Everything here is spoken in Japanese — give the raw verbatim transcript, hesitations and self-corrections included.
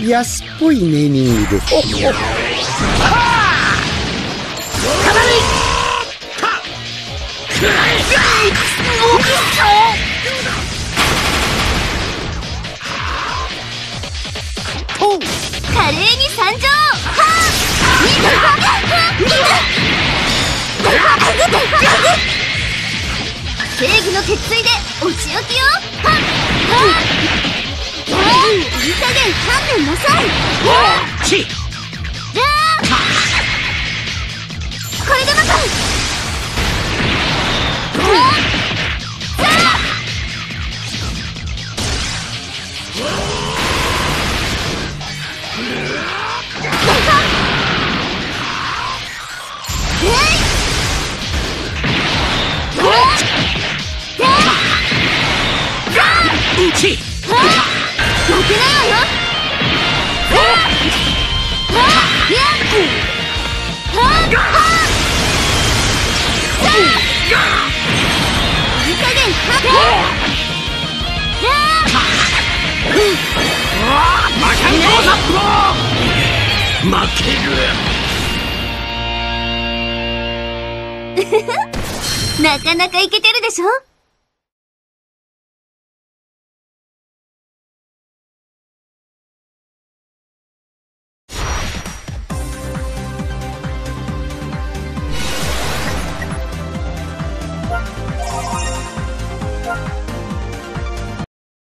安っぽいネーミングです。おお華麗に参上。正義の鉄槌でお仕置きよ。いい加減勘弁なさい。これでまた負けないわよ。いい加減勝て。 負ける。 なかなかイケてるでしょ。